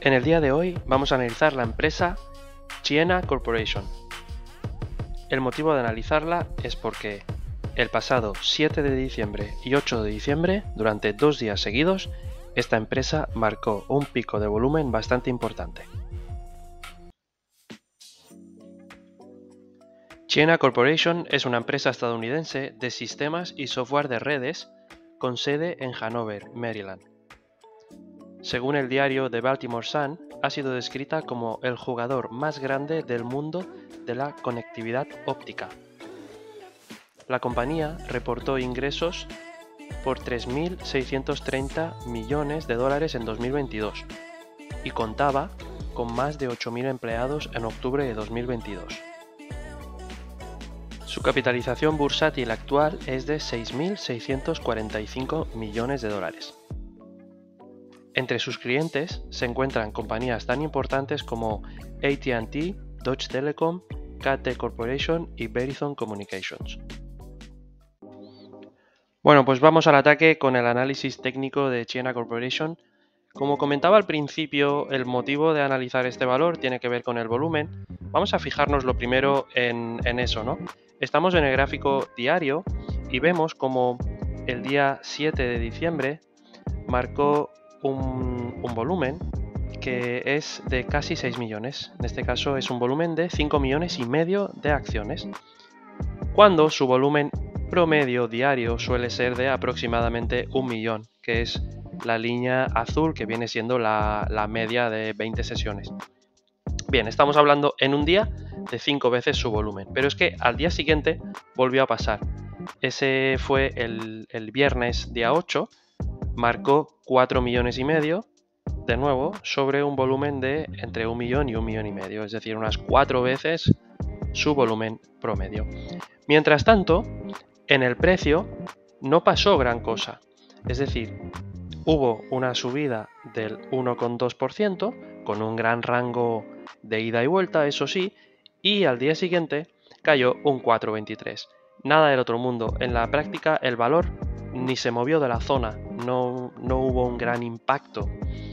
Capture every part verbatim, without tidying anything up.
En el día de hoy vamos a analizar la empresa Ciena Corporation. El motivo de analizarla es porque el pasado siete de diciembre y ocho de diciembre, durante dos días seguidos, esta empresa marcó un pico de volumen bastante importante. Ciena Corporation es una empresa estadounidense de sistemas y software de redes con sede en Hanover, Maryland. Según el diario The Baltimore Sun, ha sido descrita como el jugador más grande del mundo de la conectividad óptica. La compañía reportó ingresos por tres mil seiscientos treinta millones de dólares en dos mil veintidós y contaba con más de ocho mil empleados en octubre de dos mil veintidós. Su capitalización bursátil actual es de seis mil seiscientos cuarenta y cinco millones de dólares. Entre sus clientes se encuentran compañías tan importantes como A T and T, Deutsche Telekom, K T Corporation y Verizon Communications. Bueno, pues vamos al ataque con el análisis técnico de Ciena Corporation. Como comentaba al principio, el motivo de analizar este valor tiene que ver con el volumen. Vamos a fijarnos lo primero en, en eso, ¿no? Estamos en el gráfico diario y vemos como el día siete de diciembre marcó un, un volumen que es de casi seis millones. En este caso es un volumen de cinco millones y medio de acciones, cuando su volumen promedio diario suele ser de aproximadamente un millón, que es la línea azul que viene siendo la, la media de veinte sesiones. Bien, estamos hablando en un día de cinco veces su volumen, pero es que al día siguiente volvió a pasar. Ese fue el, el viernes día ocho, marcó cuatro millones y medio, de nuevo, sobre un volumen de entre un millón y un millón y medio, es decir, unas cuatro veces su volumen promedio. Mientras tanto, en el precio no pasó gran cosa, es decir, hubo una subida del uno coma dos por ciento con un gran rango de ida y vuelta, eso sí, y al día siguiente cayó un cuatro coma veintitrés. Nada del otro mundo. En la práctica el valor ni se movió de la zona, no, no hubo un gran impacto.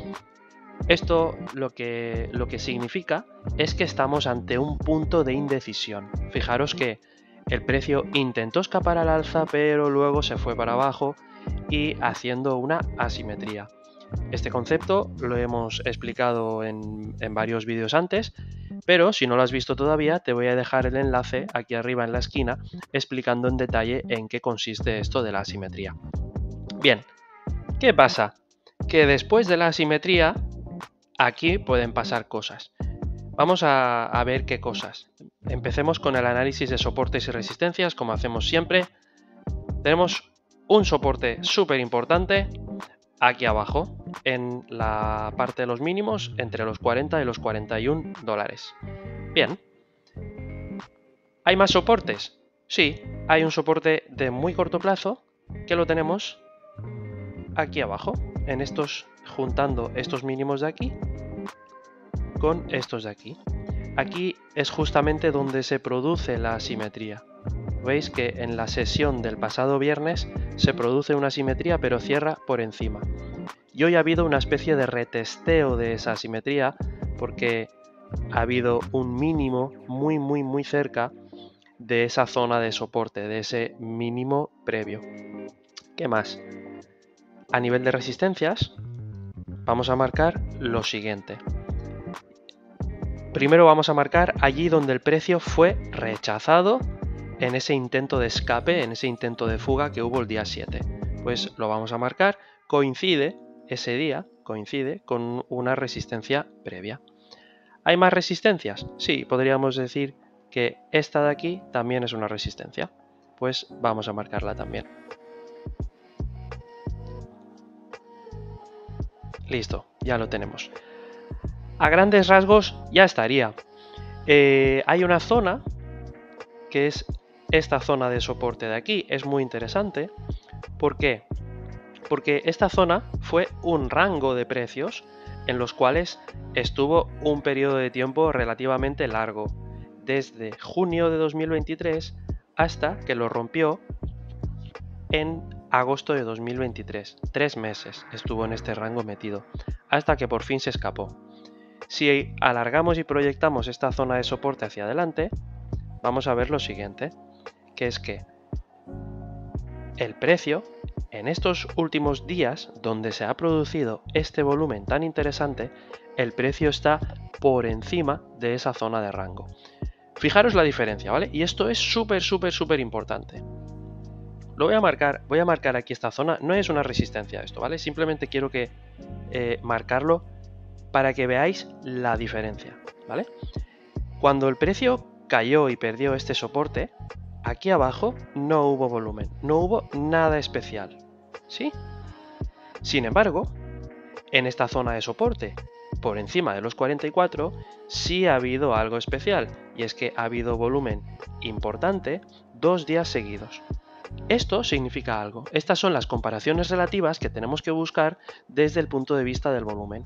Esto lo que, lo que significa es que estamos ante un punto de indecisión. Fijaros que el precio intentó escapar al alza, pero luego se fue para abajo y haciendo una asimetría. Este concepto lo hemos explicado en, en varios vídeos antes, pero si no lo has visto todavía, te voy a dejar el enlace aquí arriba en la esquina explicando en detalle en qué consiste esto de la asimetría. Bien, ¿qué pasa? Que después de la asimetría, aquí pueden pasar cosas. Vamos a, a ver qué cosas. Empecemos con el análisis de soportes y resistencias, como hacemos siempre. Tenemos un soporte súper importante aquí abajo, en la parte de los mínimos, entre los cuarenta y los cuarenta y un dólares. Bien. ¿Hay más soportes? Sí, hay un soporte de muy corto plazo que lo tenemos aquí abajo, en estos, juntando estos mínimos de aquí con estos de aquí. Aquí es justamente donde se produce la asimetría. Veis que en la sesión del pasado viernes se produce una asimetría, pero cierra por encima. Y hoy ha habido una especie de retesteo de esa asimetría porque ha habido un mínimo muy muy muy cerca de esa zona de soporte, de ese mínimo previo. ¿Qué más? A nivel de resistencias vamos a marcar lo siguiente. Primero vamos a marcar allí donde el precio fue rechazado en ese intento de escape, en ese intento de fuga que hubo el día siete. Pues lo vamos a marcar, coincide ese día, coincide con una resistencia previa. ¿Hay más resistencias? Sí, podríamos decir que esta de aquí también es una resistencia. Pues vamos a marcarla también. Listo, ya lo tenemos. A grandes rasgos ya estaría. Eh, hay una zona que es esta zona de soporte de aquí. Es muy interesante. ¿Por qué? Porque esta zona fue un rango de precios en los cuales estuvo un periodo de tiempo relativamente largo, desde junio de dos mil veintitrés hasta que lo rompió en agosto de dos mil veintitrés. Tres meses estuvo en este rango metido, hasta que por fin se escapó. Si alargamos y proyectamos esta zona de soporte hacia adelante, vamos a ver lo siguiente, que es que el precio en estos últimos días donde se ha producido este volumen tan interesante, el precio está por encima de esa zona de rango. Fijaros la diferencia, ¿vale? Y esto es súper, súper, súper importante. Lo voy a marcar, voy a marcar aquí esta zona, no es una resistencia esto, ¿vale? Simplemente quiero que eh, marcarlo para que veáis la diferencia, ¿vale? Cuando el precio cayó y perdió este soporte, aquí abajo no hubo volumen, no hubo nada especial, ¿sí? Sin embargo, en esta zona de soporte, por encima de los cuarenta y cuatro, sí ha habido algo especial, y es que ha habido volumen importante dos días seguidos. Esto significa algo. Estas son las comparaciones relativas que tenemos que buscar desde el punto de vista del volumen.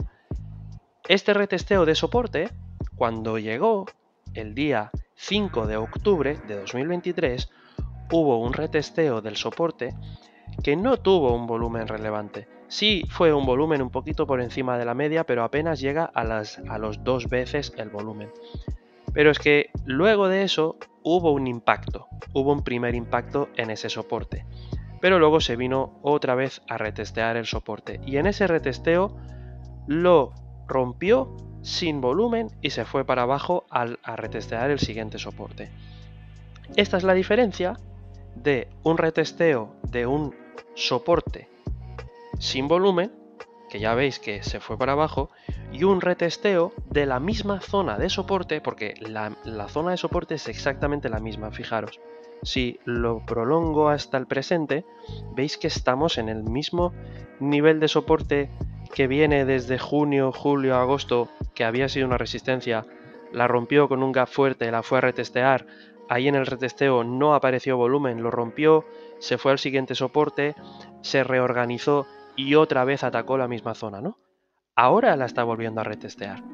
Este retesteo de soporte, cuando llegó el día cinco de octubre de dos mil veintitrés, hubo un retesteo del soporte que no tuvo un volumen relevante. Sí fue un volumen un poquito por encima de la media, pero apenas llega a, las, a los dos veces el volumen. Pero es que luego de eso hubo un impacto, hubo un primer impacto en ese soporte. Pero luego se vino otra vez a retestear el soporte. Y en ese retesteo lo rompió sin volumen y se fue para abajo al, a retestear el siguiente soporte. Esta es la diferencia de un retesteo de un soporte sin volumen, que ya veis que se fue para abajo, y un retesteo de la misma zona de soporte, porque la, la zona de soporte es exactamente la misma, fijaros. Si lo prolongo hasta el presente, veis que estamos en el mismo nivel de soporte que viene desde junio, julio, agosto, que había sido una resistencia, la rompió con un gap fuerte, la fue a retestear, ahí en el retesteo no apareció volumen, lo rompió, se fue al siguiente soporte, se reorganizó y otra vez atacó la misma zona, ¿no? Ahora la está volviendo a retestear.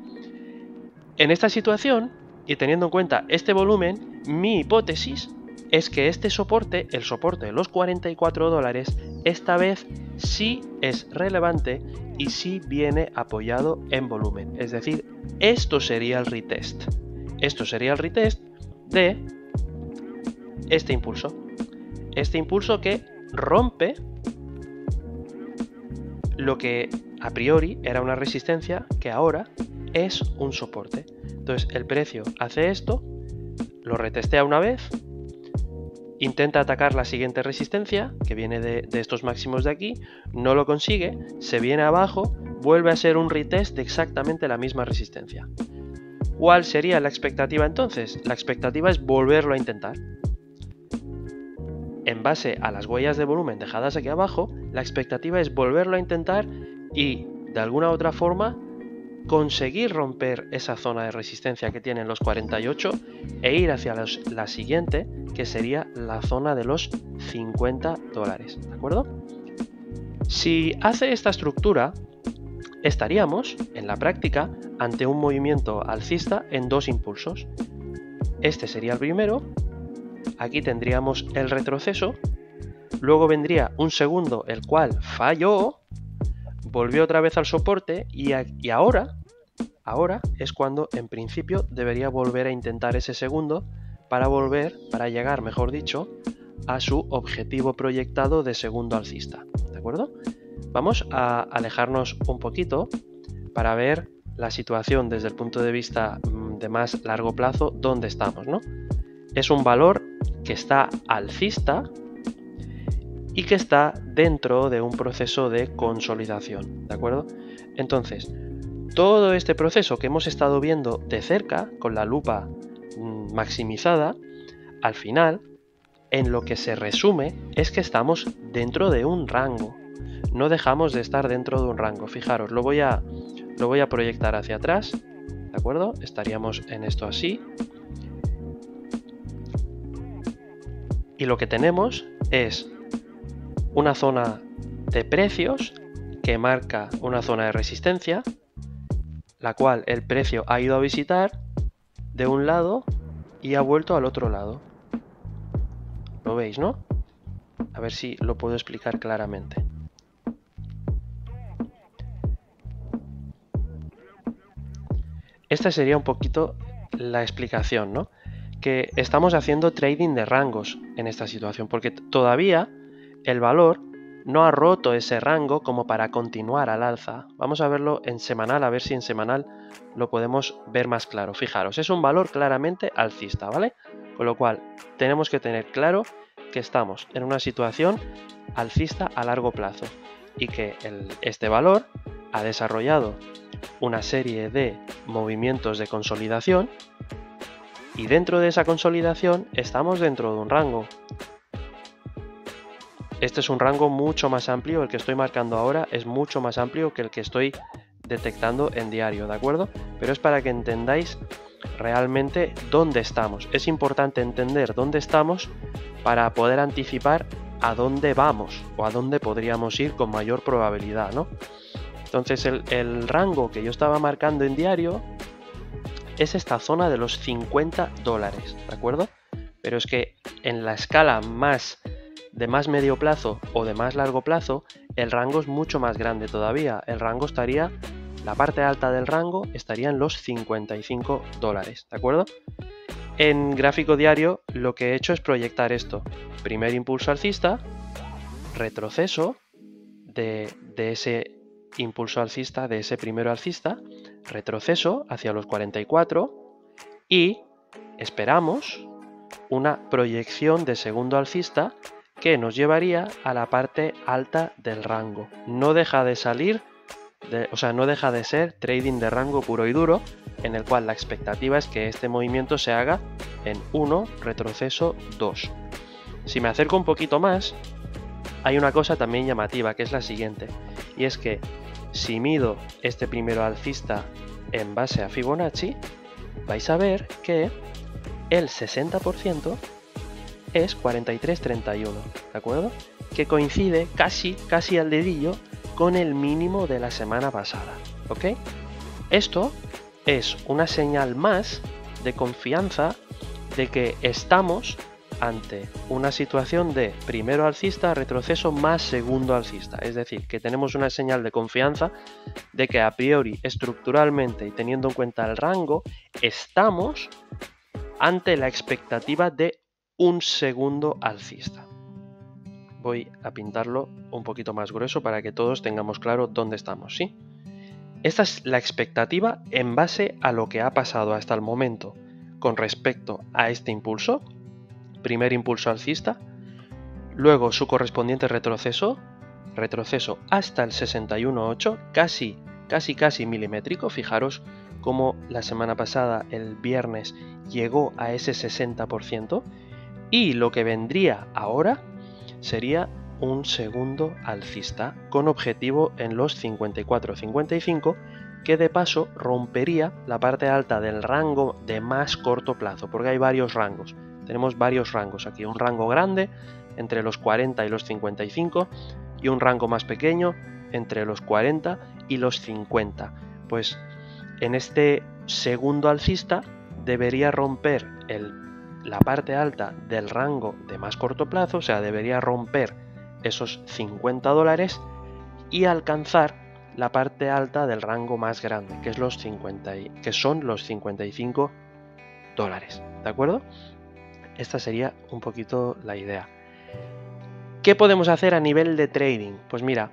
En esta situación, y teniendo en cuenta este volumen, mi hipótesis es que este soporte, el soporte de los cuarenta y cuatro dólares, esta vez sí es relevante y sí viene apoyado en volumen. Es decir, esto sería el retest. Esto sería el retest de este impulso. Este impulso que rompe lo que a priori era una resistencia, que ahora es un soporte. Entonces el precio hace esto, lo retestea una vez, intenta atacar la siguiente resistencia, que viene de, de estos máximos de aquí, no lo consigue, se viene abajo, vuelve a ser un retest de exactamente la misma resistencia. ¿Cuál sería la expectativa entonces? La expectativa es volverlo a intentar. En base a las huellas de volumen dejadas aquí abajo, la expectativa es volverlo a intentar y, de alguna u otra forma, conseguir romper esa zona de resistencia que tienen los cuarenta y ocho e ir hacia los, la siguiente, que sería la zona de los cincuenta dólares, ¿de acuerdo? Si hace esta estructura, estaríamos, en la práctica, ante un movimiento alcista en dos impulsos. Este sería el primero. Aquí tendríamos el retroceso, luego vendría un segundo, el cual falló, volvió otra vez al soporte y, a, y ahora, ahora es cuando en principio debería volver a intentar ese segundo para volver, para llegar, mejor dicho, a su objetivo proyectado de segundo alcista, ¿de acuerdo? Vamos a alejarnos un poquito para ver la situación desde el punto de vista de más largo plazo, dónde estamos, ¿no? Es un valor que está alcista y que está dentro de un proceso de consolidación, ¿de acuerdo? Entonces, todo este proceso que hemos estado viendo de cerca, con la lupa maximizada, al final, en lo que se resume es que estamos dentro de un rango. No dejamos de estar dentro de un rango. Fijaros, lo voy a, lo voy a proyectar hacia atrás, ¿de acuerdo? Estaríamos en esto así. Y lo que tenemos es una zona de precios que marca una zona de resistencia, la cual el precio ha ido a visitar de un lado y ha vuelto al otro lado. ¿Lo veis, no? A ver si lo puedo explicar claramente. esta sería un poquito la explicación, ¿no? Que estamos haciendo trading de rangos en esta situación, porque todavía el valor no ha roto ese rango como para continuar al alza. Vamos a verlo en semanal, a ver si en semanal lo podemos ver más claro. Fijaros, es un valor claramente alcista, ¿vale? Con lo cual, tenemos que tener claro que estamos en una situación alcista a largo plazo y que el, este valor ha desarrollado una serie de movimientos de consolidación y dentro de esa consolidación estamos dentro de un rango. Este es un rango mucho más amplio, el que estoy marcando ahora es mucho más amplio que el que estoy detectando en diario, ¿de acuerdo? Pero es para que entendáis realmente dónde estamos. Es importante entender dónde estamos para poder anticipar a dónde vamos o a dónde podríamos ir con mayor probabilidad, ¿no? Entonces el, el rango que yo estaba marcando en diario es esta zona de los cincuenta dólares, ¿de acuerdo? Pero es que en la escala más de más medio plazo o de más largo plazo, el rango es mucho más grande todavía. El rango estaría, la parte alta del rango estaría en los cincuenta y cinco dólares, ¿de acuerdo? En gráfico diario lo que he hecho es proyectar esto. Primer impulso alcista, retroceso de, de ese impulso alcista, de ese primero alcista, retroceso hacia los cuarenta y cuatro y esperamos una proyección de segundo alcista que nos llevaría a la parte alta del rango. No deja de salir, de, o sea, no deja de ser trading de rango puro y duro, en el cual la expectativa es que este movimiento se haga en uno, retroceso dos. Si me acerco un poquito más, hay una cosa también llamativa, que es la siguiente, y es que si mido este primero alcista en base a Fibonacci, vais a ver que el sesenta por ciento es cuarenta y tres treinta y uno, ¿de acuerdo? Que coincide casi, casi al dedillo con el mínimo de la semana pasada, ¿ok? Esto es una señal más de confianza de que estamos ante una situación de primero alcista, retroceso más segundo alcista. Es decir, que tenemos una señal de confianza de que a priori, estructuralmente y teniendo en cuenta el rango, estamos ante la expectativa de un segundo alcista. Voy a pintarlo un poquito más grueso para que todos tengamos claro dónde estamos, ¿sí? Esta es la expectativa en base a lo que ha pasado hasta el momento con respecto a este impulso, primer impulso alcista, luego su correspondiente retroceso, retroceso hasta el sesenta y uno coma ocho, casi, casi, casi milimétrico. Fijaros cómo la semana pasada, el viernes, llegó a ese sesenta por ciento. Y lo que vendría ahora sería un segundo alcista con objetivo en los cincuenta y cuatro cincuenta y cinco, que de paso rompería la parte alta del rango de más corto plazo, porque hay varios rangos. Tenemos varios rangos aquí, un rango grande entre los cuarenta y los cincuenta y cinco y un rango más pequeño entre los cuarenta y los cincuenta. Pues en este segundo alcista debería romper el la parte alta del rango de más corto plazo, o sea, debería romper esos cincuenta dólares y alcanzar la parte alta del rango más grande, que, es los cincuenta, que son los cincuenta y cinco dólares, ¿de acuerdo? Esta sería un poquito la idea. ¿Qué podemos hacer a nivel de trading? Pues mira,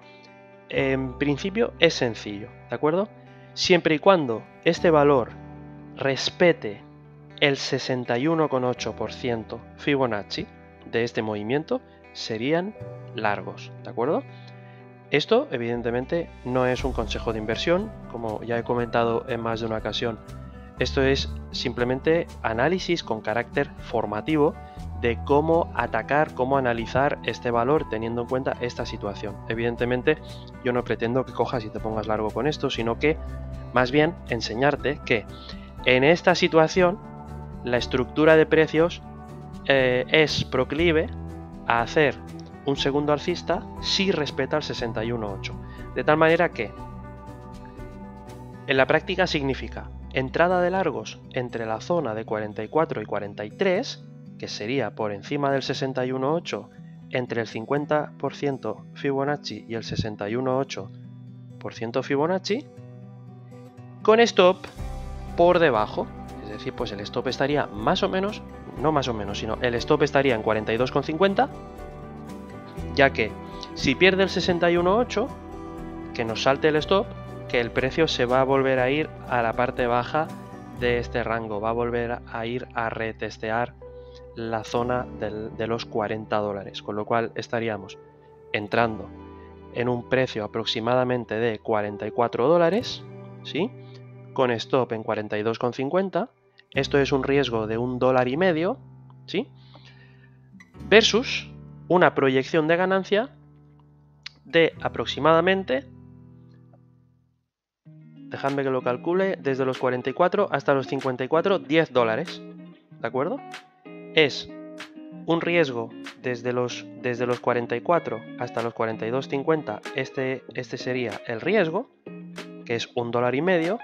en principio es sencillo, ¿de acuerdo? Siempre y cuando este valor respete el sesenta y uno coma ocho por ciento Fibonacci de este movimiento, serían largos, ¿de acuerdo? Esto evidentemente no es un consejo de inversión, como ya he comentado en más de una ocasión. Esto es simplemente análisis con carácter formativo de cómo atacar, cómo analizar este valor teniendo en cuenta esta situación. Evidentemente yo no pretendo que cojas y te pongas largo con esto, sino que más bien enseñarte que en esta situación la estructura de precios eh, es proclive a hacer un segundo alcista si respeta el sesenta y uno coma ocho. De tal manera que en la práctica significa entrada de largos entre la zona de cuarenta y cuatro y cuarenta y tres, que sería por encima del sesenta y uno coma ocho, entre el cincuenta por ciento Fibonacci y el sesenta y uno coma ocho por ciento Fibonacci, con stop por debajo, es decir, pues el stop estaría más o menos, no más o menos, sino el stop estaría en cuarenta y dos con cincuenta, ya que si pierde el sesenta y uno coma ocho, que nos salte el stop, que el precio se va a volver a ir a la parte baja de este rango, va a volver a ir a retestear la zona del, de los cuarenta dólares, con lo cual estaríamos entrando en un precio aproximadamente de cuarenta y cuatro dólares, ¿sí? Con stop en cuarenta y dos con cincuenta. Esto es un riesgo de un dólar y medio, ¿sí? Versus una proyección de ganancia de aproximadamente, dejadme que lo calcule, desde los cuarenta y cuatro hasta los cincuenta y cuatro, diez dólares, ¿de acuerdo? Es un riesgo desde los, desde los cuarenta y cuatro hasta los cuarenta y dos cincuenta, este, este sería el riesgo, que es un dólar y medio,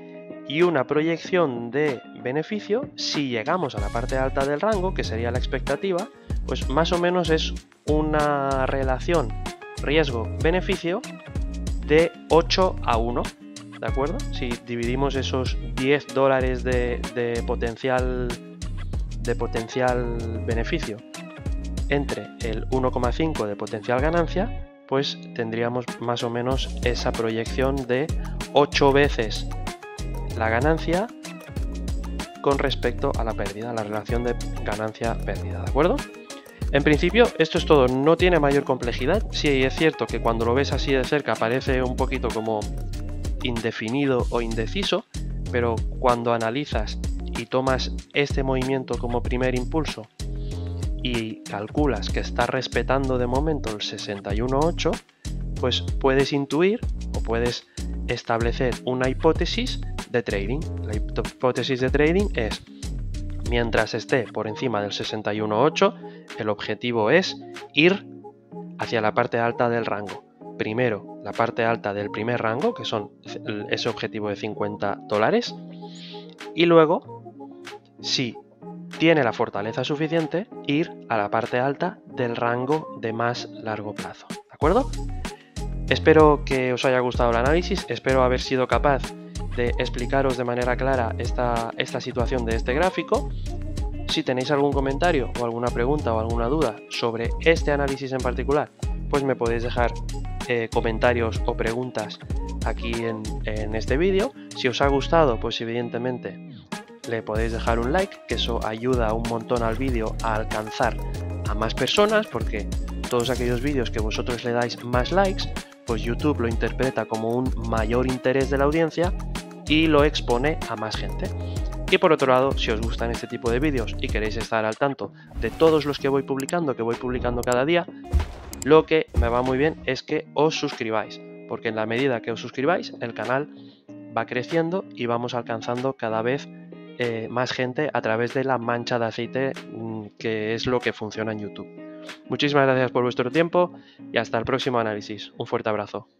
y una proyección de beneficio, si llegamos a la parte alta del rango, que sería la expectativa, pues más o menos es una relación riesgo-beneficio de ocho a uno, ¿de acuerdo? Si dividimos esos diez dólares de, de potencial de potencial beneficio entre el uno coma cinco de potencial ganancia, pues tendríamos más o menos esa proyección de ocho veces la ganancia con respecto a la pérdida, la relación de ganancia-pérdida, ¿de acuerdo? En principio esto es todo, no tiene mayor complejidad. Sí, es cierto que cuando lo ves así de cerca parece un poquito como indefinido o indeciso, pero cuando analizas y tomas este movimiento como primer impulso y calculas que está respetando de momento el sesenta y uno coma ocho, pues puedes intuir o puedes establecer una hipótesis de trading. La hipótesis de trading es, mientras esté por encima del sesenta y uno coma ocho, el objetivo es ir hacia la parte alta del rango. Primero la parte alta del primer rango, que son ese objetivo de cincuenta dólares, y luego, si tiene la fortaleza suficiente, ir a la parte alta del rango de más largo plazo, ¿de acuerdo? Espero que os haya gustado el análisis, espero haber sido capaz de explicaros de manera clara esta, esta situación de este gráfico. Si tenéis algún comentario o alguna pregunta o alguna duda sobre este análisis en particular, pues me podéis dejar eh, comentarios o preguntas aquí en, en este vídeo. Si os ha gustado, pues evidentemente le podéis dejar un like, que eso ayuda un montón al vídeo a alcanzar a más personas, porque todos aquellos vídeos que vosotros le dais más likes, pues YouTube lo interpreta como un mayor interés de la audiencia y lo expone a más gente. Y por otro lado, si os gustan este tipo de vídeos y queréis estar al tanto de todos los que voy publicando, que voy publicando cada día, lo que me va muy bien es que os suscribáis, porque en la medida que os suscribáis, el canal va creciendo y vamos alcanzando cada vez eh, más gente a través de la mancha de aceite, que es lo que funciona en YouTube. Muchísimas gracias por vuestro tiempo y hasta el próximo análisis. Un fuerte abrazo.